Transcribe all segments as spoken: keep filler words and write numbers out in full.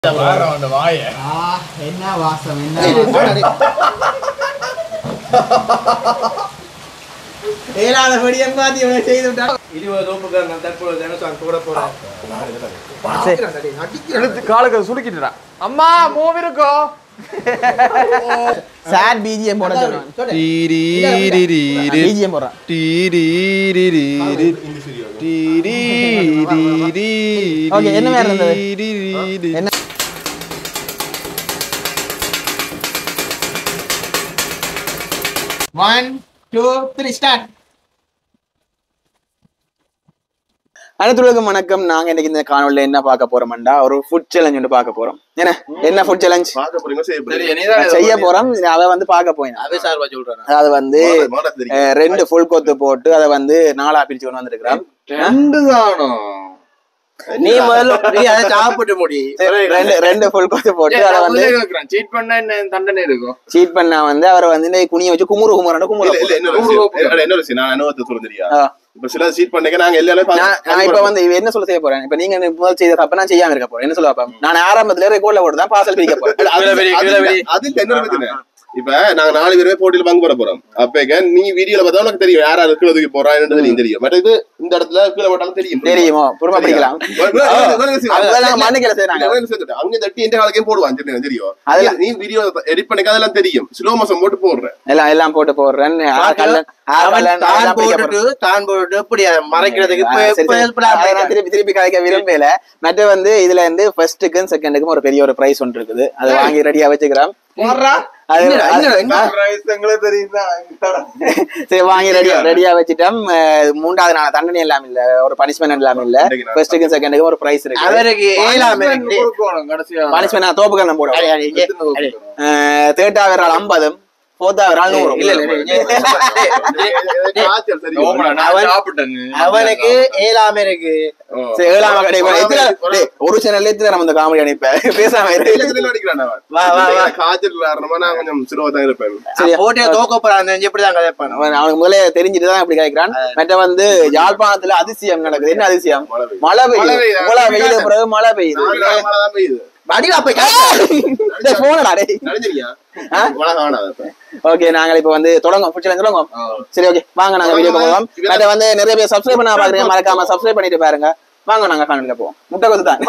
என்ன வாசம் என்ன ஏழாவது படியம் பாத்தி இவனை செய்து விட்டான். இருபது ரூபாய்க்கு நான் தற்போது தினசம் கூட போறேன். காலுக்கு சுடுக்கிட்டுடா. அம்மா மூவ் இருக்கோ சாட் பிஜிஎம் போட சொல்றான். பிஜிஎம் போடுறான். ஓகே என்ன வேற இருந்தது என்ன one two three start. அனைத்துலகம் வணக்கம். நாங்க இன்னைக்கு இந்த காணொலியில என்ன பார்க்க போறோம்டா ஒரு ஃபுட் சேலஞ்ச் வந்து பார்க்க போறோம். என்ன என்ன ஃபுட் சேலஞ்ச் செய்ய போறோம். அதை வந்து பார்க்க போய் அதாவது வந்து ரெண்டு ஃபுல் கொத்து போட்டு அதை வந்து நாலா பிரிச்சு கொண்டு வந்துருக்கிறோம். ரெண்டு தானோ நீ முதல்ல நீ அதை சாப்பிட்டு முடி. ரெண்டு ரெண்டு ஃபுல் கொத்து போட்டு அதை வந்து சீட் பண்ணா என்ன தண்டனை இருக்கும். சீட் பண்ணா வந்து அவரை வந்து குனிய வச்சு குமுறு குமுறான குமுறு என்ன விஷயம் நான் அனுபவத்தை சொல்லுறியா இப்ப சில சீட் பண்ணீங்க நாங்க எல்லாரும் நான் இப்ப வந்து என்ன சொல்ல செய்ய போறேன். இப்ப நீங்க முதல் செய்த தப்ப நான் செய்யாம இருக்க போறேன். என்ன சொல்ல நான் ஆரம்பத்துல ரெக்கார்ட்ல போட்டு தான் பார்சல் பிரிக்க போறேன். அது என்ன பிரச்சனை இப்ப நாங்க நாலு பேருமே போட்டியில பங்கு போட போறோம். அப்ப நீ வீடியோல பார்த்தா உனக்கு தெரியும் யாரா இருக்கிறதுக்கு போறான்னு தெரியும். பட் இது இந்த இடத்துல கீழே போட்டாலும் தெரியும் தெரியுமோ பொறுமை பிடிக்கலாம். அங்க தட்டி எந்த காலக்கையும் போடுவான் தெரியும். அதுல நீ வீடியோ எடிட் பண்ணிக்க அதெல்லாம் தெரியும். ஸ்லோ மோஷன் போட்டு போடுறேன் எல்லாம் எல்லாம் போட்டு போடுறேன். திருப்பி திருப்பி கலைக்க விரும்பல. மற்ற வந்து இதுல இருந்து ஃபர்ஸ்டுக்கும் செகண்டுக்கும் ஒரு பெரிய ஒரு பிரைஸ் ஒன்று இருக்குது. அதை வாங்கி ரெடியா வச்சுக்கிறோம். சரி வாங்கி ரெடியா ரெடியா வச்சுட்டோம். மூன்றாவது நாள் தண்டனை எல்லாம் இல்ல, ஒரு பனிஷ்மெண்ட் எல்லாம் இல்ல. ஃபர்ஸ்டுக்கும் செகண்டுக்கும் ஒரு பிரைஸ் இருக்கு. பனிஷ்மெண்ட் தோப்புகள் நம்ம போடுவோம். தேர்டாவது நாள் ஐம்பதும் அவனுக்கு ஏழாம இருக்கு. ஒரு சேனல்ல எத்தனை நம்ம காமெடி அனுப்ப பேசாம அவனுக்கு முதல்ல தெரிஞ்சுட்டுதான் இப்படி கேட்கிறான். மற்ற வந்து யாழ்ப்பாணத்துல அதிசயம் நடக்குது. என்ன அதிசயம்? மழை பெய்யுது. மழை வெயில பிறகு மழை பெய்யுது. ஓகே நாங்க இப்ப வந்து தொடங்கும் தொடங்கும். சரி ஓகே வாங்க நாங்க வீடியோ போவோம். அதை வந்து நிறைய பேர் சப்ஸ்கிரைப் பண்ண பாக்குறீங்க, மறக்காம சப்ஸ்கிரைப் பண்ணிட்டு பாருங்க. வாங்க நாங்க காணொளிக்கு போவோம். முட்டை கொத்து தான்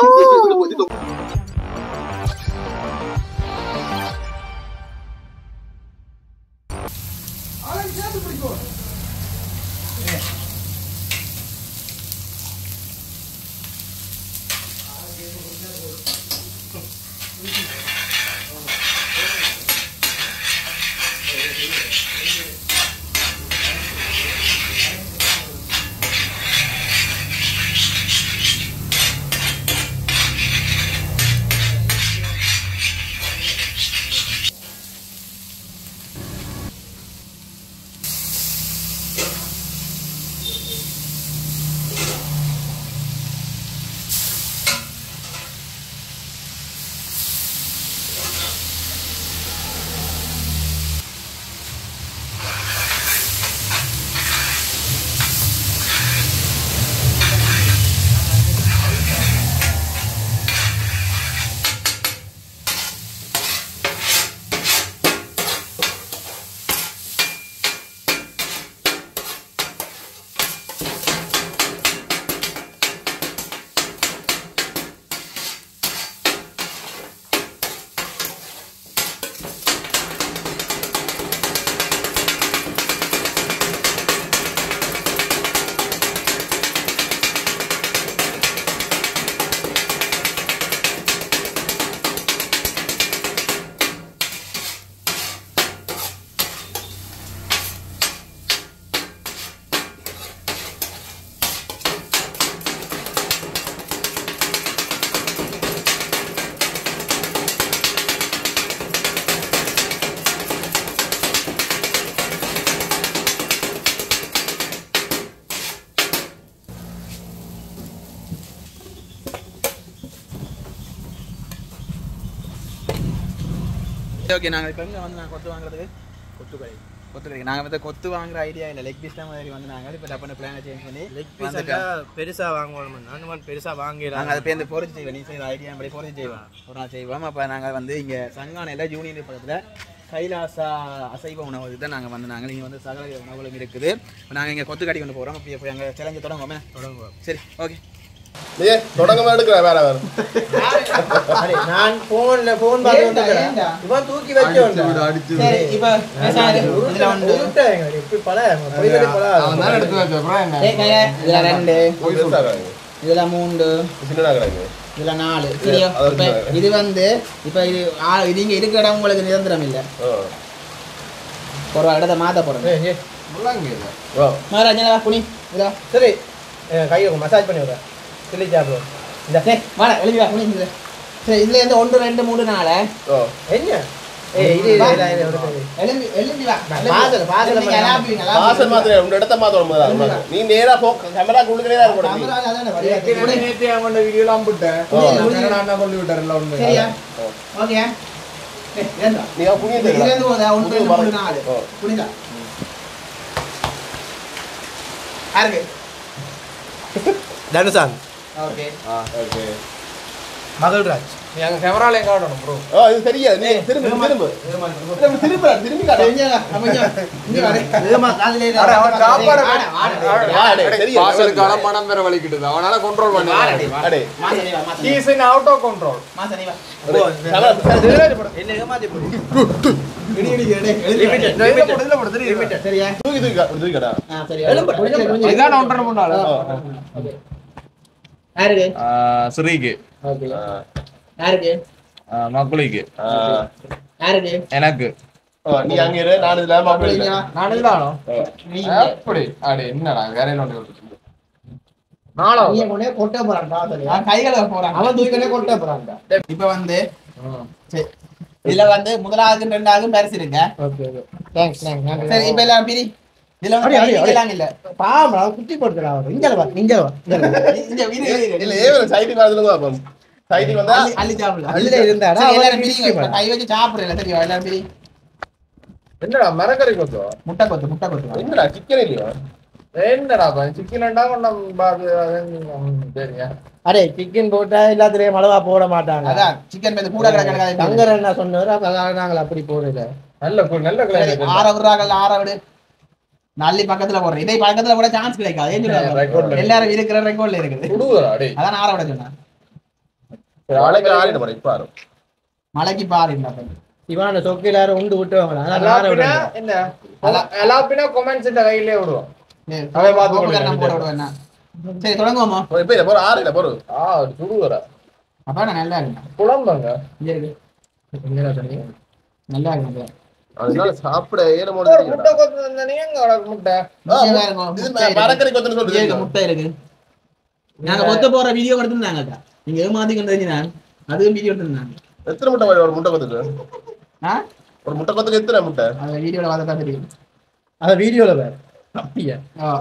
ஓகே நாங்க இப்ப எங்க வந்து நான் கொத்து வாங்குறதுக்கு கொத்து கடை கொத்து நாங்க வந்து கொத்து வாங்குற ஐடியா இல்ல லெக் பீஸ் தான் மாதிரி வந்து நாங்க இப்ப டப்பன பிளான் சேஞ்ச் பண்ணி லெக் பீஸ் பெருசா வாங்குவோம் நான் மாதிரி பெருசா வாங்கிடலாம் நாங்க அதை பேருந்து பொறிச்சு செய்வோம் நீ செய்யற ஐடியா படி பொறிச்சு செய்வோம் ஒரு நாள் செய்வோம் அப்ப நாங்க வந்து இங்க சங்கானையில ஜூனியர் பக்கத்துல கைலாசா அசைவ உணவு தான் நாங்க வந்து நாங்க இங்க வந்து சகல உணவுகளும் இருக்குது நாங்க இங்க கொத்து கட்டி கொண்டு போறோம் அப்படியே போய் அங்க சேலஞ்சு தொடங்குவோமே தொடங்குவோம் சரி ஓகே ஏ தொடங்கமா எடுக்கற வேற வேற அரே நான் போன்ல போன் பாத்து வந்தேன் இவன் தூக்கி வச்சோம் அடிச்சு சரி இப்போ இதுல வந்து இப்ப பல போய்விட பல அவன் தான் எடுத்து வச்ச அப்புறம் என்ன ஏய் கையா இதுல ரெண்டு போய் சொல்றாங்க இதுல மூணு சின்னதா கிடக்கு இதுல நாலு சரியா இப்ப இது வந்து இப்ப இது ஆ- இது இங்க இருக்கிற இடம் உங்களுக்கு நிரந்தரம் இல்ல ஒரு இடத்த மாத்த போறோம் ஏய் முள்ளங்க இல்ல ஓ மகாராஜா புனி இதா சரி கையை மசாஜ் பண்ணி விடுறேன் சில்லி சாப்பிடுவோம் இந்த சரி வாடா எழுதி வா புனி இந்த சரி இதுல இருந்து ஒன்று ரெண்டு மூணு நாலு ஓ என்ன ஏய் இது எழுதி எழுதி வா பாசல் பாசல் நீங்க அலாபீங்க வாசல் மாத்திர உங்க இடத்த மாத்த முதல்ல நீ நேரா போ கேமரா குடுக்கறே தான் இருக்கணும் நீ. மகாராஜா அதானே வரியா நேத்து அவன் வீடியோல அம்பிட்டேன் நான் கொண்டு விட்டாருல ஒண்ணு சரியா ஓகே ஏய் ஏண்டா நீ புனிய இதுல தெரியல இருந்து ஒரு ஒன்று ரெண்டு மூணு நாலு ஓ. புரியுதா யாருக்கு தனுசான் ஓகே ஓகே மகள்ராஜ் நீ அங்க கேமரால எங்க காட்டணும் ப்ரோ ஓ இது சரியா நீ திரும்ப திரும்ப திரும்ப திரும்ப திரும்பி காட்டு தெரிஞ்சா அமைஞ்சா இங்க வாடே ஏமா காதுல அட அவன் சாப்பாடு அடே சரியா வாசலுக்கான மனம் வேற வலிக்கிட்டுது அவனால கண்ட்ரோல் பண்ண அடே மாசனி வா Masani he is in out of control Masani வா கேமரா என்ன ஏமாத்தி போடு இடி இடி இடி லிமிட்டட் இதுல போடு இதுல போடு சரியா தூக்கி தூக்கி கா- தூக்கி கடா ஆ சரியா இதான் ஒன்றரை மூணு நாள் யாருக்கு ஸ்ரீக்கு ஓகே யாருக்கு மக்குளிக்கு யாருக்கு எனக்கு ஓ நீ அங்க இரு நான் இதுல மாப்பிள்ளை புரியுதா? நான் இல்லானோ நீ அப்படி அடே என்னடா கரையில ஒன்று நாளா நீ கொண்டே கொட்ட போறான்டா சரியா கைகள போறான் அவன் தூக்கினே கொட்ட போறான்டா இப்போ வந்து சரி இதுல வந்து முதலாவது ரெண்டாவது பரிசு இருங்க ஓகே ஓகே தேங்க்ஸ் தேங்க்ஸ் சரி இப்போ எல்லாம் பிரி இதுல வந்து அடி, அடி, அடி. எல்லாம் இல்ல பாம் நான் குட்டி போடுறா அவர் இங்க வா இங்க வா இங்க வா. இந்த வீடு இல்ல ஏவல சைடுக்கு வரதுல பாப்போம் சைடுக்கு வந்தா அள்ளி அள்ளி சாப்பிடலாம் அதுல இருந்தாடா சரி, அவர் எல்லாரும் பிரிச்சு பிரிங்க. இப்ப போடா. கை வச்சு சாப்பிடுறேன் சரியா எல்லாரும் பிரி என்னடா மரக்கறி கொத்தோ முட்டை கொத்து முட்டை கொத்து என்னடா சிக்கன் இல்லையா என்னடா சிக்கன்டா கொண்டம் பாது சரியா அரே சிக்கன் போட்டா எல்லாத்துலயும் அளவா போட மாட்டாங்க அதான் சிக்கன் பேருந்து கூட கிடக்காது தங்கர் என்ன சொன்னாரு அப்ப அதான் நாங்கள் அப்படி போடல நல்ல கு- நல்ல கிளைமேட் ஆற விடுறாங்கல்ல ஆற விடு நல்லி பக்கத்துல போடுறேன் இதே பக்கத்துல கூட சான்ஸ் கிடைக்காது ஏன் Record ல சொல்லுவாங்க இருக்கு. எல்லாரும் இருக்கிற ரெக்கார்ட்ல இருக்குது குடுவரா டேய் அதான் ஆற விட சொன்னேன் நாளைக்கு ஆறிட போறேன் இப்ப ஆறு மலைக்கு பாரு இந்த இவான சொக்கு எல்லாரும் உண்டு விட்டுவாங்களா அதான் நாரை அலாப்பினா விடுவாங்க. என்ன அலாப்பினா கமெண்ட்ஸ் இந்த கையிலே விடுவோம் அவன் பார்த்து கொள்ளுங்க. போட விடுவேன் சரி தொடங்குவோமா இப்ப இல்ல போற ஆறு இல்ல போற ஆ சுடுவரா அப்ப நான் நல்லா இருக்கேன் குழம்புங்க இங்க இருக்கு எங்கடா சொன்னீங்க நல்லா இருக்கு அதனால சாப்பிட ஏற முட்டை முடியாது முட்டை கொத்து தந்தனே எங்க உனக்கு முட்டை இங்க பாருங்க, இது முட்டை இருக்கு. மரக்கறி கொத்துன்னு இங்க சொல்றீங்க இருக்கு, முட்டை இருக்கு நாங்க கொத்த போற வீடியோ எடுத்துருந்தாங்க நீங்க ஏமாத்தி கொண்டு தெரிஞ்சா அதுவும் வீடியோ எடுத்துருந்தாங்க எத்தனை முட்டை வரும் ஒரு முட்டை கொத்துக்கு ஆ ஒரு முட்டை கொத்துக்கு எத்தனை முட்டை அந்த வீடியோல பார்த்தா தெரியும் அத வீடியோல வேற அப்படியா ஆ.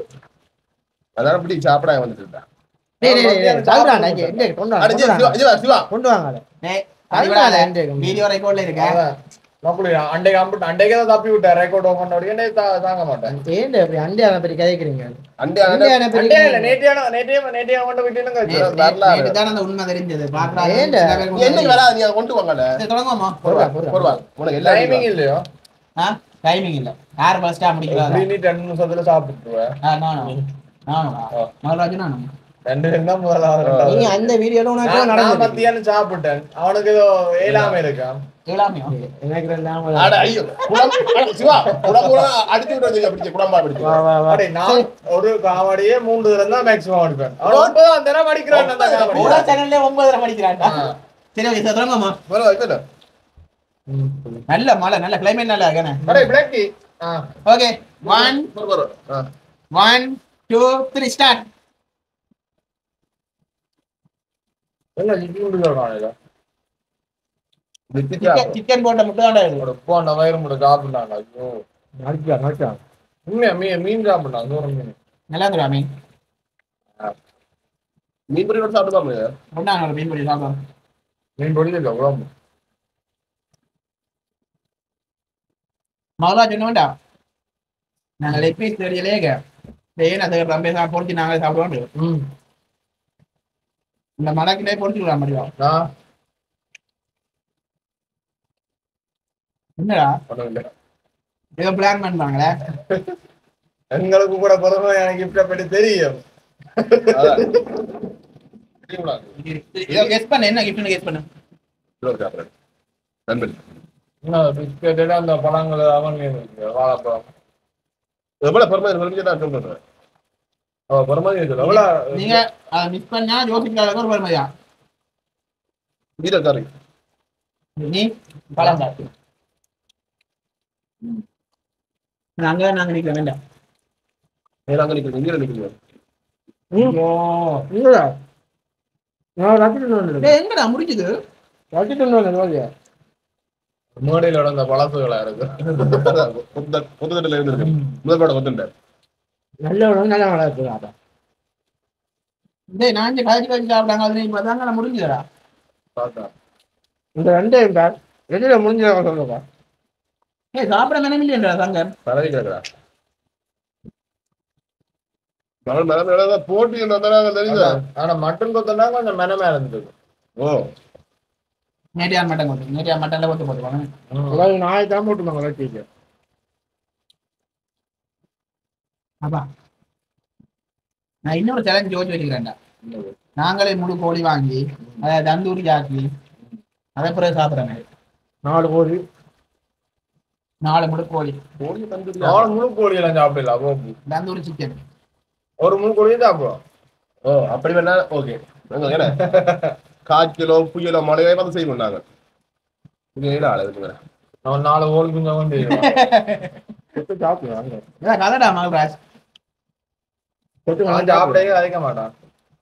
அதான் இப்படி சாப்பிட வந்துட்டு இருக்கேன் டேய் டேய் டேய் சாப்பிடாடா இங்க இங்க கொண்டு வாங்க, அட கொண்டு சிவா வாங்க. சிவா சிவா கொண்டு வாங்க அத. டேய், அது அது விடாத. வேண்டாம், இந்த வீடியோ ரெக்கார்ட்ல இருக்க மக்களே அண்டைக்கு அம்பிட்டு அண்டைக்கு தான் தப்பி விட்டேன் ரெக்கார்ட் ஓபன் உடனே தாங்க மாட்டேன் ஏன்டா இப்படி அண்டி அதை பத்தி கதைக்கிறீங்க அண்டி அண்டி அண்டி அதை பத்தி அண்டே இல்ல நேத்தியான நேத்தியான நேத்தியான கொண்டு விட்டுனுங்க நேத்து- வரலாறு. நேத்து தானே அந்த உண்மை தெரிஞ்சது பாக்குறாங்க ஏன்டா? சில பேர் நீ என்னைக்கு வராது நீ அதை கொண்டு வாங்கல சரி, தொடங்குவோமா போடுவா, போடுவா. போடுவா உனக்கு எல்லா டைமிங் இல்லையோ ஆ டைமிங் இல்ல யார் ஃபர்ஸ்டா முடிக்கிறாரா நீ ரெண்டு நிமிஷத்துல சாப்பிட்டுருவேன் ஆ நானோ நானோ மகராஜ் நானோ ரெண்டு நிமிஷம் தான் முதல்ல நீங்க அந்த வீடியோல உனக்கு நான் நடந்து மத்தியானம் சாப்பிட்டேன் அவனுக்கு ஏதோ ஏழாம இருக்கான் எல்லாமே எனக்கு ரெண்டு ஆமா. அட ஐயோ குடம் அட, சிவா குடம் குடம் அடிச்சு விட்டு அப்படி குடம்பா பிடிச்சு வா வா வா அடே, நான் ஒரு காமெடியே மூன்று தரம் தான் மேக்ஸிமம் அடிப்பேன் அவன் ஒன்பதாம் தரம் அடிக்கிறான் அந்த காமெடி ஓடா சேனல்ல ஒன்பதரை மணிக்கிறான்டா சரி ஓகே சார் தொடங்குவோமா போறவா இப்ப என்ன நல்ல மழை நல்ல கிளைமேட் நல்லா இருக்கானே அடே பிளாக்கி ஆ ஓகே ஒன் போற போற ஆ ஒன் டூ த்ரீ ஸ்டார்ட் என்ன இட்லி சொல்றான் நித்திச்சா சிக்கன் போட்ட முட்டை தான்டா இருக்கு ஒரு போன வயிறு முட்டை சாப்பிட்டாங்க ஐயோ நடிச்சா நடிச்சா உண்மையா மீன் மீன் சாப்பிட்டான் நூறு மீன் நல்லா இருக்குடா மீன் மீன் பொரி கூட சாப்பிட்டு பாருங்க கொண்டாங்க ஒரு மீன் பொடி சாப்பிடுவோம் மீன் பொடி இல்லை குழம்பு மகளா சொன்ன வேண்டாம் நாங்கள் லெக் பீஸ் தெரியலையே ஏன் அதை ரொம்ப சா பொறுத்து நாங்களே சாப்பிடுவோம் ம் இந்த மடக்கிட்டே பொறுத்துக்கலாம் முடியும் ஆ என்னடா ஒண்ணும் இல்ல ஏதோ பிளான் பண்ணுவாங்களே எங்களுக்கு கூட பிறகு எனக்கு கிஃப்ட பற்றி தெரியும் அதான். இதோ கெஸ் பண்ணு என்ன கிஃப்ட்னு கெஸ் பண்ணு இன்னொரு சாப்பிடுறேன். நண்பன். பிஸ்கெட் அந்த பழங்கள் அவன் வாழைப்பழம் எவ்வளவு பெருமை இருக்கு நான் சொல்றேன். அவ பெருமாதி இருக்கு எவ்வளவு நீங்க அதை மிஸ் பண்ணா யோசிக்காத ஒரு பெருமையா வீரக்காரி. நீ பழம் சாப்பிட்டு நாங்க நாங்க நிக்க வேண்டாம் அங்க நிக்கிறேன் இங்க நிக்கிறேன். இல்லடா நான் ரத்திட்டு வந்து டேய் எங்கடா முடிஞ்சது ரத்திட்டு வந்து மேடையில் நடந்த பழசுகளா இருக்கு புத்த புத்தகத்துல இருந்து இருக்கு. முதல் பாடம் வந்துட்டேன். நல்ல உணவு நல்லா வளர்க்குறா டேய் நான் இங்க காய்ச்சி காய்ச்சி சாப்பிட்டாங்க அது நீங்க பார்த்தாங்க நான் முடிஞ்சதுடா பார்த்தா இந்த ரெண்டே பேர் எதிர முடிஞ்ச சொல்லுப்பா ஏய் சாப்பிட மனம் இல்லையா சங்கர் பரவி கிடக்குறா. மகள் மேல போட்டி வந்தாங்க தெரியுதா? ஆனா மட்டன் கொத்தனா கொஞ்சம் மெனமே இருந்தது ஓ நேட்டியார் மட்டன் கொண்டு நேட்டியார் மட்டன்ல கொண்டு போட்டுவாங்க நாய் தான் போட்டுருந்தாங்க வளர்ச்சிக்கு அப்பா நான் இன்னொரு சேலஞ்ச் யோசிச்சு வச்சுக்கிறேன்டா நாங்களே முழு கோழி வாங்கி அதை தந்தூரி ஆக்கி அதை பிறகு சாப்பிட்றேன் நாலு கோழி நாலு முழு கோழி கோழி தந்தூரி. நாலு முழு கோழி எல்லாம் சாப்பிடலாம் தந்தூரி சிக்கன் ஒரு முழு கோழியும் சாப்பிடுவோம் ஓ அப்படி வேணா ஓகே. என்ன காய்ச்சலோ புயலோ மழையோ வந்து செய்ய மாட்டாங்க. இங்க ஆளு அவன் நாலு கோழி கொஞ்சம் வந்து சாப்பிடுவாங்க இதான் கதடா மகராஜ் சாப்பிடவே அழைக்க மாட்டான்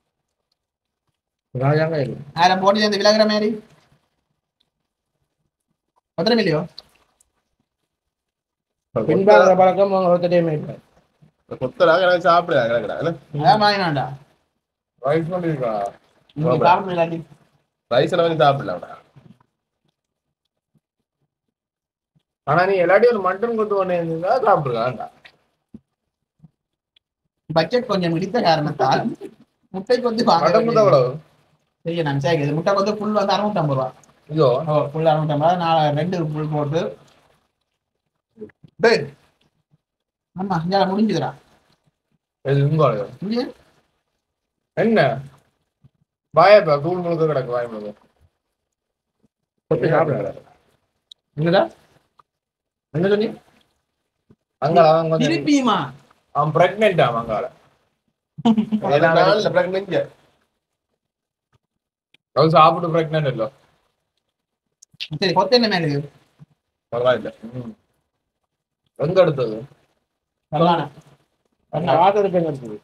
ராஜாங்க இல்லை ஆயிரம் போட்டி சேர்ந்து விலகிற மாதிரி பத்திரம் இல்லையோ பின்பாகிற பழக்கம் அவங்க ஒருத்தடையுமே இல்லை கொத்தராக எனக்கு சாப்பிட கிடக்குறா. அதான் வாங்கினாண்டா ரைஸ் பண்ணிருக்கா நீங்க சாப்பிட இல்லாட்டி ரைஸ் எல்லாம் வந்து சாப்பிடலாம். ஆனா நீ எல்லாத்தையும் ஒரு மட்டன் கொண்டு கொண்டு இருந்தா சாப்பிட்டுருக்காண்டா பட்ஜெட் கொஞ்சம் இடித்த காரணத்தால் முட்டை கொத்து மட்டன் கொண்டு எவ்வளவு சரி நான் சேர்க்குது முட்டை கொத்து ஃபுல் வந்து அறுநூத்தம்பது ரூபா ஐயோ ஓ ஃபுல் அறுநூத்தம்பது நாலு ரெண்டு ஃபுல் போட்டு டேய் ஆமா இங்கே முடிஞ்சுதுடா இது உங்க முடிஞ்சு என்ன வாயப்பா தூள் முழுக்க கிடக்கு வாய் முழுக்க சாப்பிட என்னடா என்ன சொன்னி அங்காள அவன் கொஞ்சம் திருப்பியுமா அவன் பிரெக்னென்ட் அவன் அங்காள அவன் சாப்பிட்டு பிரெக்னென்ட் இல்ல சரி கொத்து என்ன மேலே பரவாயில்ல. எங்க எடுத்தது கல்லான வாசல் எடுத்து எங்க எடுத்தது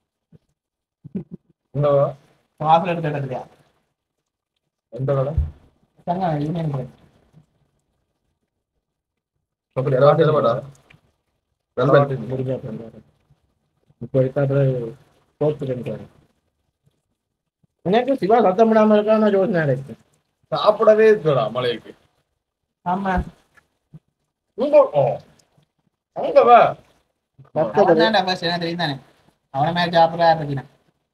இந்த வாசல் எடுத்து எடுத்துலையா எந்த கடை சங்க யூனியன் பேங்க் அப்படி யாராவது செய்ய மாட்டா. நண்பன். இப்போ எனக்கு சிவா சத்தம் விடாம இருக்கா நான் யோசனை நினைக்கிறேன் சாப்பிடவே இருக்கா மலைக்கு ஆமா அங்க வா அவன்தான்டா first எனக்கு தெரியும் தானே அவன மேல சாப்பிடா இருக்கேன்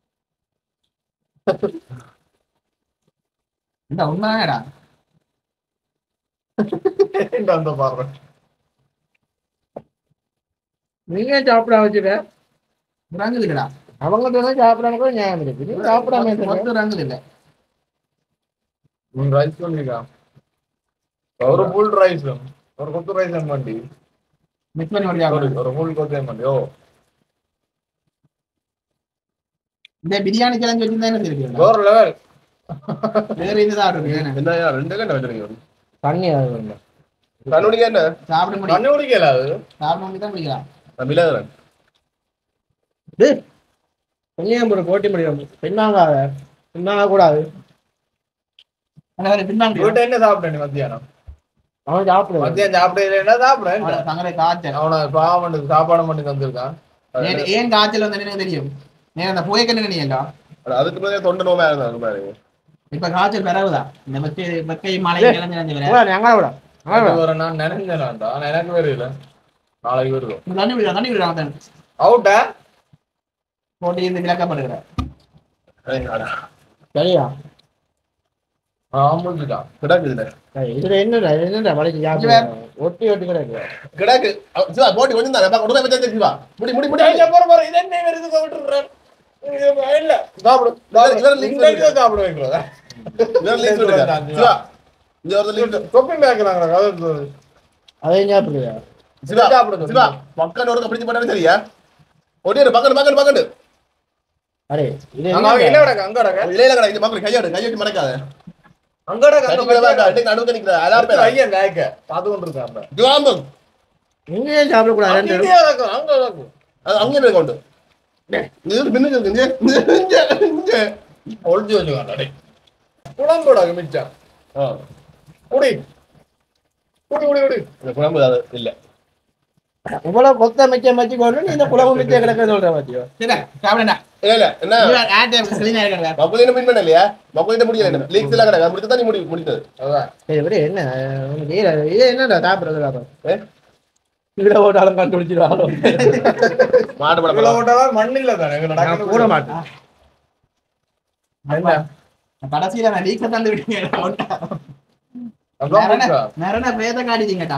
இந்த உண்மைடா அந்த பாரு நீங்க சாப்பிட வச்சுக்க ரங்கு இல்லடா அவங்க தான் சாப்பிடாம கூட ஞாபகம் இருக்கு நீ சாப்பிடாம மொத்த ரங்கு இல்ல ரைஸ் பண்ணிக்கா ஒரு ஃபுல் ரைஸ் ஒரு கொத்து ரைஸ் பண்ணி மிக்ஸ் பண்ணி வடியா ஒரு ஃபுல் கொத்து பண்ணி ஓ இந்த பிரியாணி சேலஞ்ச் வச்சிருந்தா என்ன தெரியும் வேற லெவல் வேற இதுதான் இருக்கு என்னய்யா, ரெண்டு கண்டை வச்சிருக்கீங்க. தண்ணி கண்ணுடிக்க என்ன? சாப்பிட முடியும் தண்ணி குடிக்கல அது சாப்பிட முடியும் தான் குடிக்கலாம் நான் மிளகுறேன். கொஞ்சம் போட்டி முடியும் பின்னாங்காத பின்னாங்க கூடாது பின்னாங்க வீட்டை என்ன சாப்பிட்டேன் மத்தியானம் அவன் சாப்பிடு மத்தியானம் சாப்பிட சாப்பிட சங்கரை காய்ச்சல் அவனை பாவம் பண்ணி சாப்பாடு பண்ணி தந்திருக்கான் நேத்து ஏன் காய்ச்சல் வந்து எனக்கு தெரியும் நேரம் அந்த புகைக்கண்ணு நீங்க ஆனா அதுக்கு முன்னாடியே தொண்டை நோயா இருந்தாங்க பாருங்க. இப்ப காய்ச்சல் பரவுதா இந்த வெக்கை வெக்கை மழை நினைஞ்சு நினைஞ்சு எங்களை விட நான் நினைஞ்சேன்டா ஆனா எனக்கு வேற இல்ல நாளைக்கு வருவோம் தண்ணி விடுறா தண்ணி விடுறா தான் அவுட்டா போட்டு இந்த விளக்கப்படுகிற சரியா ஆமாடா கிடக்குதுல இதுல என்னடா என்னடா வளைக்கு ஒட்டி ஒட்டி கிடக்கு கிடக்கு சிவா போட்டி கொஞ்சம் தான் உடனே வச்சு சிவா முடி முடி முடி போற போற இது என்ன வருது விட்டுறேன் இல்ல சாப்பிடு இவர் லிங்க் சாப்பிட வைக்கிறதா இவர் லிங்க் சொல்லுங்க சிவா இந்த ஒரு லிங்க் தொப்பி மேக்கறாங்க அதை ஞாபகம் சிவா சிவா பக்கன் ஒரு பிடிச்சு பண்ணவே சரியா ஒடியற பக்கன் பக்கன் பக்கன் அரே இது அங்க இல்ல கடக்க அங்க கடக்க இல்ல இல்ல இது பக்கன் கையாடு கையாட்டி மறக்காத அங்க கடக்க அங்க கடக்க அடி நடுவுல நிக்கிற எல்லாரும் பேர் ஐயா நாயக்க பாத்து கொண்டிருக்காங்க ஜாம்பம் இங்க சாப்பிட கூடாது அங்க கடக்க அங்க கடக்க அது அங்க போய் கொண்டு இது பின்னுக்கு இங்க இங்க இங்க ஒளிஞ்சு வச்சுக்காண்டா டேய் குழம்போட மிச்சம் ஆ குடி குடி குடி குடி இந்த குழம்பு அது இல்ல இவ்வளவு கொத்த மிச்ச மச்சி கொண்டு நீ இந்த குழம்பு மிச்ச கிடக்க சொல்ற பாத்தியோ சரி சாப்பிடா இல்ல இல்ல என்ன இவர் ஆட் டைம் கிளீனா இருக்கறா மக்குலின பின் பண்ணலையா மக்குலின முடியல என்ன லீக்ஸ் எல்லாம் கிடக்கு முடிச்சு தான் நீ முடி முடிச்சது அதான் சரி விடு என்ன உனக்கு ஏல இது என்னடா சாப்பிடுறது அப்ப ஏ இவ்வளவு போட்டாலும் கண்டுபிடிச்சிருவாங்க மாடு பட இவ்வளவு ஓட்டலாம் மண் இல்ல தானே எங்க நான் நடக்க கூட மாட்டேன் கடைசியில நான் லீக்க தந்து விட்டீங்க அதான் நரன பேத காடிட்டீங்கடா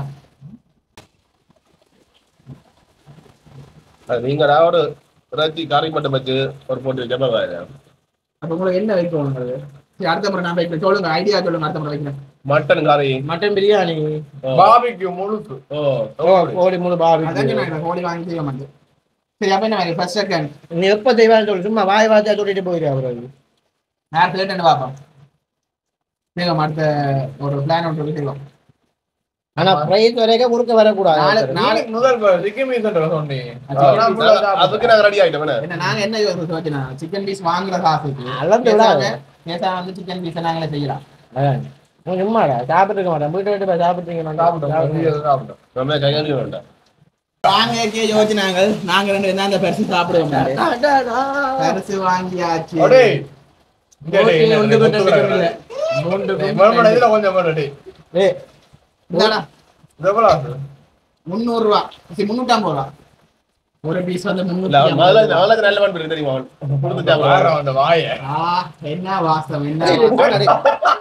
நீங்க ஒரு இறைச்சி கறி மட்டும் வச்சு ஒரு போட்டு வைக்காம அப்ப உங்களுக்கு என்ன வைக்கணுங்கிறது சரி அடுத்த முறை நான் வைக்கிறேன் சொல்லுங்க ஐடியா சொல்லுங்க அடுத்த முறை வைக்கிறேன் மட்டன் கறி மட்டன் பிரியாணி பாபிக்கு முழுசு ஓ கோழி முழு பாவி அதான் நான் கோழி வாங்கி செய்ய மாட்டேன் சரி அப்ப என்ன மாதிரி ஃபர்ஸ்ட் செகண்ட் நீ எப்ப செய்வான்னு சொல்லு சும்மா வாய் வாச்சா சொல்லிட்டு போயிரு அவரு நான் பிளேட் பார்ப்போம் செய்வோம் அடுத்த ஒரு பிளான் ஒன்று சொல்லி செய்வோம் ஆனா பிரைஸ் வரைக்கும் குறுக்க வரக்கூடாது நாளைக்கு நாளைக்கு முதல் சிக்கன் மீன் தான் சொன்னி அதுக்கு நாங்க ரெடி ஆயிட்டோம் என்ன நாங்க என்ன யோசிச்சோம்னா சிக்கன் பீஸ் வாங்குற காசுக்கு அளந்து விடாத. நேசா வந்து சிக்கன் பீஸ் நாங்களே செய்யலாம் அதான் உன் சும்மாடா சாப்பிட்டுருக்க மாட்டேன் வீட்டு வீட்டு போய் சாப்பிட்டுருங்க நான் சாப்பிட்டு சாப்பிட்டோம் நம்ம கையாளி வேண்டாம் வாங்க யோசிச்சாங்க நாங்க ரெண்டு பேரும் தான் அந்த பரிசு சாப்பிடுவோம் பரிசு வாங்கியாச்சு அடே இங்க ஓகே, டேய் ஒன்று கொண்டு ஒன்று வந்துருக்கேன். இதுல கொஞ்சம் போடு டேய் ஏய் இந்தாடா, இது எவ்வளவு ஆகுது முந்நூறு ரூபா சரி முன்னூத்தி ஐம்பது ரூபா ஒரு பீஸ் வந்து இல்ல முன்னூத்தி அவன் ஐம்பது முதல்ல அவனுக்கு நல்ல பண்பு தெரியுமா அவன் கொடுத்து சாப்பிடுவான் வாரம் அந்த வாயை ஆ, என்ன வாசம் என்ன வாசம்.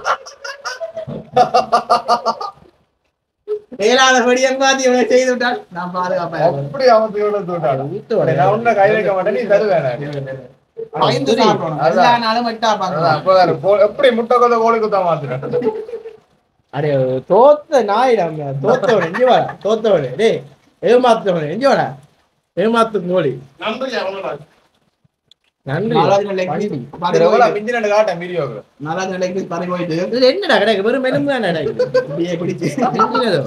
ஏழாவது படியம் பார்த்து இவனை செய்து விட்டால் நான் பாதுகாப்பேன் அப்படி அவன் இவ்வளவு தூட்டாடு வீட்டு வர நான் உன்ன கை வைக்க மாட்டேன் நீ தருவேன் பயந்து சாப்பிடணும் எல்லா நாளும் வெட்டா பாக்குறேன் எப்படி முட்டை கொத்த கோழி குத்தா மாத்துறேன் அடே தோத்த நாயிடம் தோத்தவன் எங்க வாடா தோத்தவனே டேய் ஏமாத்தவனே எங்க வாடா ஏமாத்தும் கோழி நன்றி அவனோட நன்றி எவ்வளவு மிஞ்சி ரெண்டு காட்டேன் வீடியோக்கு நாலாவது நிலைக்கு பறி போயிட்டு இது என்னடா கிடைக்கு வெறும் மெலும்பு தான் கிடைக்கு இப்படியே பிடிச்சு என்னதோ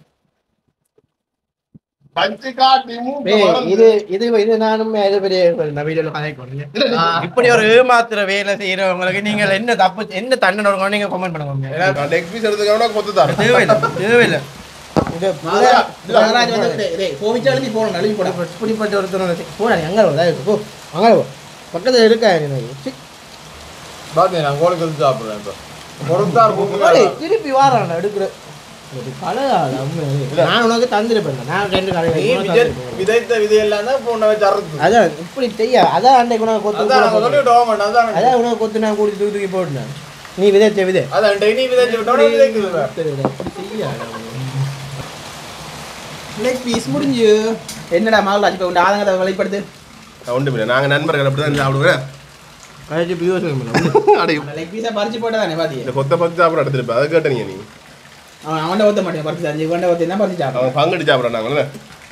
பஞ்சு காட்டி மூக்கு ஏய், வளர்ந்து. இது இது இது நானும் இது பெரிய வீடியோல கதைக்கணும் இப்படி ஒரு ஏமாத்துற வேலை செய்யறவங்களுக்கு நீங்க என்ன தப்பு என்ன தண்டனை நீங்க கமெண்ட் பண்ணுங்க லெக் பீஸ் எடுத்துக்கவனா கொத்து தாரு தேவையில்லை தேவையில்லை இந்த நாகராஜ் வந்து டேய் கோவிச்சா எழுதி போறோம் எழுதி போட இப்படிப்பட்ட ஒருத்தர் போடா அங்க வர போ அங்க போ பக்கத்துல இருக்கா எனக்கு பாத்தீங்க நான் கோழி குத்து சாப்பிடுறேன் இப்போ பொறுத்தார் ஏய், திருப்பி வாரான் எடுக்கிற ஒரு கலையாள நான் உனக்கு தந்திருப்பேன் நான் ரெண்டு கடை நீ விஜய் விதைத்த விதையெல்லாம் தான் இப்போ உன்னை வச்சு அறுத்து அதான் இப்படி செய்ய அதான் அன்னைக்கு உனக்கு கொத்து அதான் நாங்கள் சொல்லிட்டு போக மாட்டோம் அதான் அதான் உனக்கு கொத்து நான் கூடி தூக்கி தூக்கி போட்டேன் நீ விதைச்ச விதை அதான் டெய்லி விதைச்சு விட்டோட விதைக்குது லெக் பீஸ் முடிஞ்சு என்னடா மகள் இப்ப உங்க ஆதங்கத்தை வெளிப்படுத்து ஒன்றும் இல்லை நாங்க நண்பர்கள் அப்படிதான் சாப்பிடுவேன் கழிச்சு பிரியோசனம் அடே லெக் பீஸை பறிச்சு போட்டதானே பாத்தி இந்த கொத்த பத்து சாப்பிட எடுத்துருப்பேன் அதை கேட்டீங்க நீ அவன் அவன்ட ஒத்த மாட்டேன் பறிச்சு அஞ்சு இவன்ட ஒத்த என்ன பறிச்சு சாப்பிடும் அவன் பங்கடி சாப்பிட்றாங்கல்ல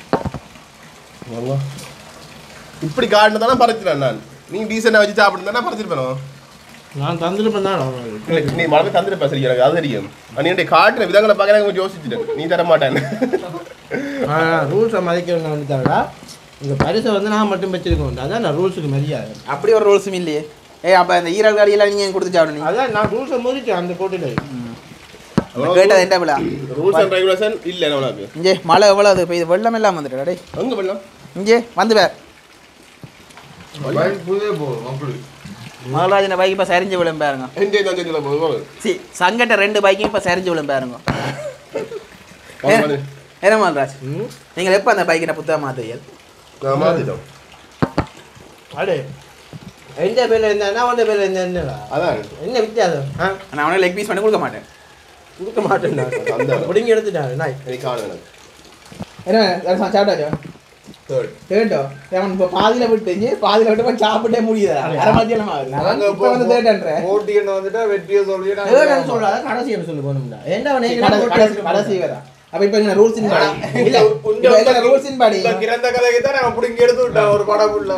இப்படி காட்டினதானே பறிச்சிட்டேன் நான் நீ டீசெண்டாக வச்சு சாப்பிட்டுருந்தா பறிச்சிருப்பேன் நான் தந்திருப்பேன் தான் நீ மறந்து தந்துருப்பேன் சரி எனக்கு அது தெரியும் நீ காட்டுற விதங்களை பார்க்க எனக்கு கொஞ்சம் யோசிச்சுட்டேன் நீ தர மாட்டேன்னு ரூல்ஸை மதிக்கிறவங்க வந்துட்டாங்கடா இந்த பரிசை வந்து நான் மட்டும் வச்சிருக்கேன் அதான் நான் ரூல்ஸுக்கு மதியாது அப்படி ஒரு ரூல்ஸும் இல்லையே ஏய் அப்ப இந்த ஈரல் காடியெல்லாம் நீங்க கொடுத்து சாப்பிடுங்க அதான் நான் ரூல்ஸை மதிச்சேன் அந்த போட்டியில் கேட்டது என்ன விழா ரூல்ஸ் அண்ட் ரெகுலேஷன் இல்லை உனக்கு இங்கே மழை எவ்வளோ அது பெய்யுது வெள்ளம் எல்லாம் வந்துட்டு டேய் எங்கே பண்ணலாம் இங்கே வந்து பேர் புதிய போகும் அப்படி மகாராஜன பைக் இப்போ சரிஞ்சு விழும் பாருங்க என்ஜாய் தான் செஞ்சுல போதும் சி சங்கட்ட ரெண்டு பைக்கும் இப்போ சரிஞ்சு விழும் பாருங்க என்ன மால்ராஜ் நீங்கள் எப்போ அந்த பைக்கின புத்தகம் மாத்துவீர்கள்? நான் மாத்திட்டோம். அடே எந்த பேர்ல இருந்தா அவன் பேர்ல இருந்தா அதான் என்ன வித்தியாசம்? நான் அவனை லெக் பீஸ் பண்ணி கொடுக்க மாட்டேன். கொடுக்க மாட்டேன். முடிங்க எடுத்துட்டாரு நாய். எனக்கு காணும் எனக்கு. என்ன சாப்பிட்டாச்சோ? தேர்ட் தேர்ட்டோ அவன் இப்போ பாதியில விட்டு பாதியில விட்டு சாப்பிட்டே முடியுதா? அரை மத்தியானம் ஆகுது. இப்போ வந்து தேர்ட்ன்ற போட்டி என்ன வந்துட்டா வெற்றியை சொல்லிட்டா தேர்ட்னு சொல்றாத கடைசி என்ன சொல்லி போணும்டா. ஏண்டா அவனே கடைசி கடைசி வேற. அப்ப இப்போ என்ன ரூல்ஸ் இன் படி இல்ல இந்த ரூல்ஸ் இன் படி இந்த கிரந்த கதைக்கு தான் நான் புடிங்க எடுத்து விட்டான் ஒரு படம் ஃபுல்லா.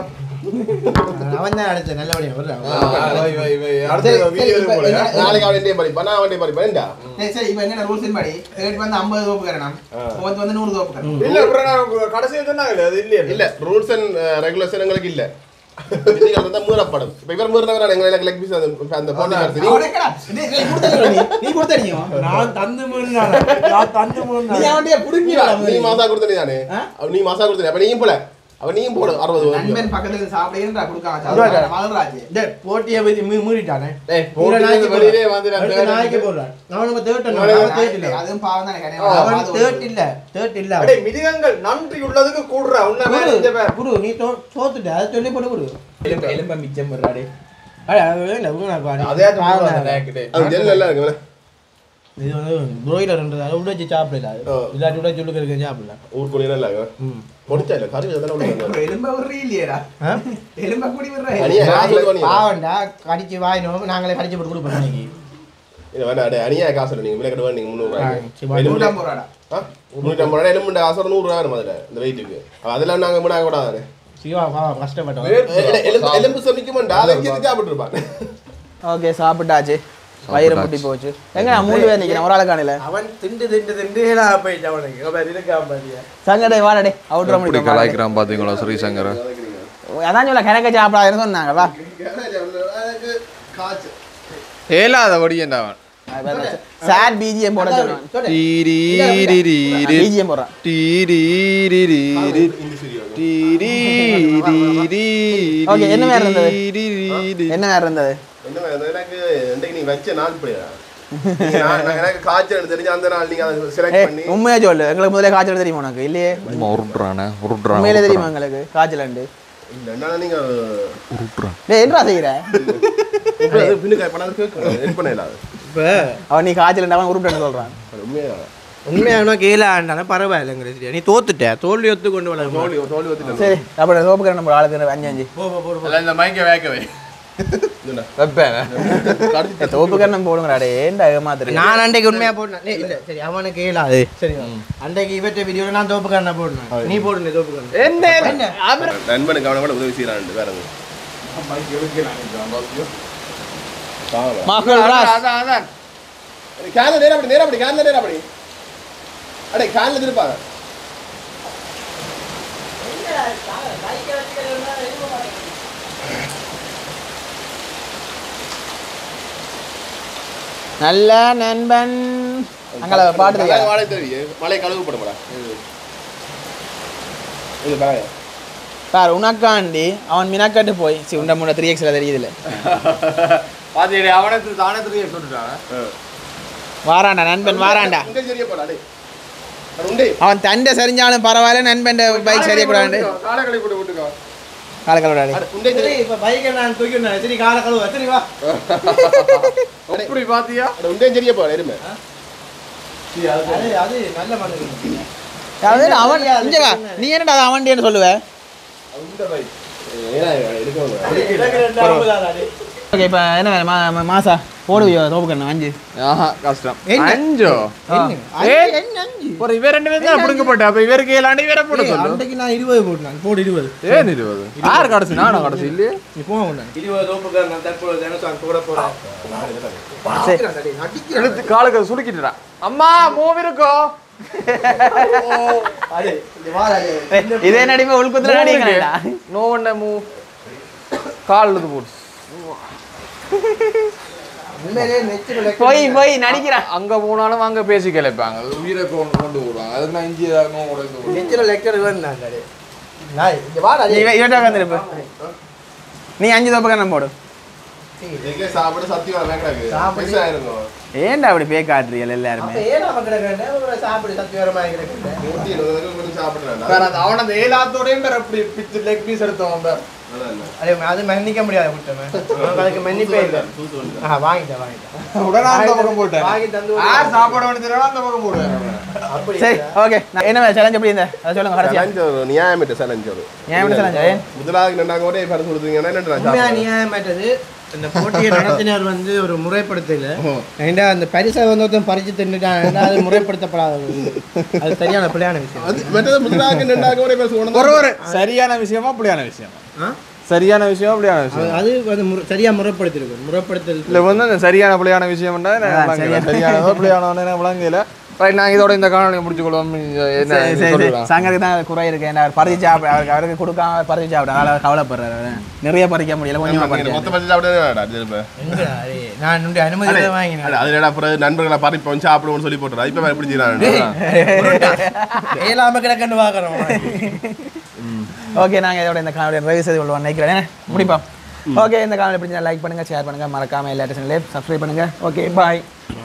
அவன் தான் அடிச்ச நல்லபடியா வர்றான். வை வை வை அடுத்த வீடியோ போடு. நாளைக்கு அவன் டே படி பண்ணா அவன் டே படி பண்ணா சரி சரி இப்போ என்ன ரூல்ஸ் இன் படி தேர்ட் வந்து ஐம்பது தோப்பு கரணம் ஃபோர்த் வந்து நூறு தோப்பு கரணம். இல்ல அப்புறம் நான் கடைசியா சொன்னாங்க அது இல்லையா? இல்ல ரூல்ஸ் அண்ட் ரெகுலேஷன் எங்களுக்கு இல்ல. நீங்கள் வந்து மூறப்படும். இப்ப இவர் மூறனவரா எங்களுக்கு லெக் பீஸ் அந்த போட்டி நடத்தி அவனேடா நீ நீ கொடுத்தறியோ நீ நீ கொடுத்தறியோ நான் தந்து மூணுனா நான் தந்து மூணுனா நீ அவன்டே புடுங்கிடா நீ மாசா கொடுத்தனே தானே நீ மாசா கொடுத்தனே அப்ப நீயும் போல அவ நீயும் போடு அறுபது நண்பன் பக்கத்துல சாப்பிடுறேன்டா கொடுக்காம மலராஜ் டேய் போட்டியை மீ மீறிட்டானே. டேய் போட்டி வெளியிலே வந்து அடுத்த நாய்க்கு போறான். அவனுக்கு தேர்ட் அவனுக்கு தேர்ட் இல்ல. அதுவும் பாவம் தானே அவன் தேர்ட் இல்ல தேர்ட் இல்ல. டேய் மிருகங்கள் நன்றி உள்ளதுக்கு கூடுறா உன்ன மேல இந்த பேர் குரு நீ தோத்துட்ட அது சொல்லி போடு குரு. எலும்ப எலும்ப மிச்சம் வர்றாடே. அட அது இல்ல உனக்கு பாரு. அதே தான் நேக்கடே அது ஜெல் நல்லா இருக்குல. இது வந்து broiler உடைச்சு சாப்பிடல. இல்லாட்டி உடைச்சு உள்ள இருக்க சாப்பிடல. ஊர் கோழி நல்லா இருக்கு. ம் பொடிச்சா இல்ல கறி அதெல்லாம் உள்ள. எலும்ப வர்றீ இல்லையடா? எலும்ப கூடி வர்றா. அனியா காசு கொடுங்க. பாவண்டா கடிச்சு வாயினோம் நாங்களே கடிச்சு போட்டு கொடுப்போம் இன்னைக்கு. இது வேணா அட அனியா காசு நீங்க விலை கட்ட நீங்க முந்நூறு ரூபாய். நூறு ஐம்பது ரூபாடா. ஆ நூறு ஐம்பது ரூபாய் எலும்பு காசு நூறு ரூபாய் வரும் அதுல இந்த வெயிட்டுக்கு. அதெல்லாம் நாங்க முடாக கூடாதானே. சிவா பாவம் கஷ்டப்பட்டோம். எலும்பு எலும்பு சமைக்கும்டா அதை கேட்டு சாப்பிட்டு இருப்பாங்க. ஓகே சாப்பிட்டாச்சு. வயிறு முட்டி போச்சு. எங்க நான் மூணு பேர் நிக்கிறேன் ஒரு ஆளு காணல. அவன் திண்டு திண்டு திண்டுடா போயிட்டு அவனுக்கு. அவன் இருக்காம பாரியா. சங்கடே வாடடே அவுட்ற இப்படி முடியும். கலாய்க்கிறான் பாத்தீங்களா ஸ்ரீசங்கர். அதான் சொல்ல கணக்க சாப்பிடாதுன்னு சொன்னாங்க வா. காச்சு ஏலாத ஒடியண்டா அவன். சாட் பிஜிஎம் போட சொல்றான். டீரிரிரிரி பிஜிஎம் போடுறான். டீரிரிரிரி டீரிரிரிரி. ஓகே என்ன வேற இருந்தது? என்ன வேற இருந்தது? என்ன எனக்கு இன்னைக்கு நீ வச்ச நாள் போயா நான் எனக்கு காய்ச்சல் தெரிஞ்ச அந்த நாள் நீங்க அதை செலக்ட் பண்ணி உண்மையா சொல்லு. எங்களுக்கு முதல்ல காய்ச்சல் தெரியுமா உனக்கு? இல்லையே உருட்டுறானே உருட்டுறான். உண்மையிலே தெரியுமா எங்களுக்கு காய்ச்சல் உண்டு? இல்ல என்ன நீங்க உருட்டுறான். டேய் என்னடா செய்யற? பின்னுக்கு பண்ணாத கேட்கணும் எட் பண்ணல இப்ப அவன் நீ காய்ச்சல் அவன் உருட்டுன்னு சொல்றான். உண்மையா உண்மையான கேளாண்டானே பரவாயில்லைங்க. நீ தோத்துட்ட தோல்வி ஒத்து கொண்டு வர தோல்வி தோல்வி வந்துட்டேன். சரி அப்புறம் சோப்புக்கு நம்ம ஆளுக்கு அஞ்சு அஞ்சு போ போ போ. இல்ல இந்த மைக்க வேக்கவே என்ன வெப்பேன் சோப்புக்கரணம் போடுங்கடா. ஏன்டா ஏமாத்துறீங்க? நான் அன்றைக்கு உண்மையா போட்டேன். இல்ல சரி அவனுக்கு கேளாது. சரி அன்றைக்கு இவற்றை வீடியோல நான் தோப்பு கண்ண போடுறேன். நீ போடுங்க தோப்பு கண்ண. என்ன நண்பனுக்கு அவனை கூட உதவி செய்யறான் வேற மகள் ராஸ் அதான் அதான் கேன்ல நேரா அப்படி நேரா அப்படி கேன்ல நேரா அப்படி அடே கேன்ல திருப்பாங்க. நல்ல நண்பன் அங்கள பாட்டு தெரியாது. மழை தெரியும் மழை கழுவு போடுறா இது பாருங்க சார் உனக்காண்டி அவன் மினக்கட்டு போய் சி உண்ட முன்ன த்ரீ எக்ஸ்ல தெரியுதுல்ல பாத்தியே அவனே தானே தெரியே சொல்லிட்டான். வாராண்டா நண்பன் வாராண்டா. இங்க சரியா போடா டேய் அட உண்டே அவன் தண்டை சரிஞ்சாலும் பரவாயில்ல நண்பன் பைக் சரியா கூடாது. காலை கழி போட்டு விட்டுக்கோ. காலக்கலோடாடி அட உண்டே சரி இப்ப பைக்கை நான் தூக்கினேன். சரி கால கழுவ சரி வா. அப்படி பாத்தியா? அட உண்டே சரியா போடா எருமை அது அது நல்ல மனுஷன். அதாவது அவன் இங்க வா. நீ என்னடா அது அவன்டேன்னு சொல்லுவ? உண்டே பை ஏனா எடுக்கணும் ஓகே இப்போ என்ன வேணும்? மா மா- மாசா போடுவியோ சோப்புக்கண்ணு அஞ்சு ஆஹா கஷ்டம். அஞ்சோ ஒரு இவர் ரெண்டு பேரும் தான் புடுங்க போட்ட. அப்ப இவருக்கு ஏழாண்டு இவரை போட சொல்லு. அன்றைக்கு நான் இருபது போட்டேன். போடு இருபது. ஏன் இருபது? யார் கடைசி? நானா கடைசி இல்லையே. நீ போக வேண்டாம். இருபது தோப்புக்கார நான் தற்போது தினசான் போட போறேன். இழுத்து காலுக்கு சுலுக்கிட்டுடா. அம்மா மூவ் இருக்கோ? அது இந்த வாராது. இதே நடிமை உள்குத்துல நடிக்கிறேன்டா. No one move. கால் இழுத்து போடு. உண்மையிலே நெச்சில போய் போய் நடிக்கிறான். அங்க போனாலும் அங்க பேசி கிளப்பாங்க. உயிரை கொண்டு கொண்டு போடுவாங்க. அதுக்கு நான் இஞ்சி நோ உடைந்து நெச்சில லெக்சர் வேணும். நாய் இந்த வாடா. நீ இவன்டா வந்துருப்ப. நீ அஞ்சு தோப்புக்கண்ணம் போடு. எங்க சாப்பிட சத்தியமா வேண்டாங்க சாப்பிடு. பைசா ஆயிருங்க ஏன்டா அப்படி பே காட்டுறீங்க எல்லாருமே ஏன் நம்ம கிடக்கேன் சாப்பிடு சத்தியவரமாக கிடக்கேன் போட்டி கொஞ்சம் சாப்பிடுறேன் அவன அந்த ஏலாத்தோடையும் பேர் அப்படி பிச்சு லெக் பீஸ் எடுத்தோம் பேர் அது அது மன்னிக்க முடியாது குட்டமே அதுக்கு மன்னிப்பே இல்லை ஆ வாங்கிட்டேன் வாங்கிட்டேன் உடனே அந்த பக்கம் போட்டேன் வாங்கி தந்து யார் சாப்பாடு வேணும் தெரியும் அந்த பக்கம் போடுவேன் அப்படி சரி ஓகே என்ன சேலஞ்ச் எப்படி இருந்த அதை சொல்லுங்க கடைசியா சலஞ்சு ஒரு நியாயமிட்ட சலஞ்சு ஒரு ஏன் எப்படி சேலஞ்ச் முதலாவது ரெண்டாங்க ஒரே பரிசு கொடுத்தீங்கன்னா என்ன உண்மையா நியாயமாயிட்டது இந்த போட்டியை நடத்தினர் வந்து ஒரு முறைப்படுத்தல ஏண்டா அந்த பரிசை வந்து ஒருத்தன் பறிச்சு தின்னுட்டான் அது முறைப்படுத்தப்படாது அது சரியான பிள்ளையான விஷயம் அது மற்றது முதலாவது ரெண்டாங்க ஒரே பரிசு ஒரு ஒரு சரியான விஷயமா அப்படியான விஷயமா சரியான விஷயம் அப்படியான விஷயம் அது வந்து முறை- சரியா முறைப்படுத்திருக்கு முறைப்படுத்தல் இல்ல வந்து அந்த சரியான பிள்ளையான விஷயம்னா சரியானதோ பிள்ளையானவனே விளங்கல ரைட் நாங்கள் இதோட இந்த காணொலியை முடிச்சுக்கொள்வோம் என்ன சொல்லுறோம் சங்கருக்கு தான் குறை இருக்கு என்ன அவர் பறிச்சு சாப்பிட அவருக்கு அவருக்கு கொடுக்காம பறிச்சு சாப்பிட அதனால கவலைப்படுறாரு நிறைய பறிக்க முடியல கொஞ்சம் பறிக்க மொத்த பரிசு சாப்பிட்டு எங்கடா அரே, நான் என்னுடைய அனுமதி வாங்கினேன் அது என்னடா அப்புறம் நண்பர்களை பறிப்போம் சாப்பிடுவோம்னு சொல்லி போட்டுறா இப்ப எப்படி செய்யறாங்க ஏலாம கிடக்கன்னு பாக்குறோம் ஓகே நாங்கள் இதோட இந்த காணொலியை நிறைவு செய்து கொள்வோம் நினைக்கிறேன் முடிப்போம் ஓகே இந்த காணொலி பிடிச்சா லைக் பண்ணுங்க ஷேர் பண்ணுங்க மறக்காம எல்லா சேனலையும் சப்ஸ்கிரைப் பண்ணுங்க ஓகே பாய்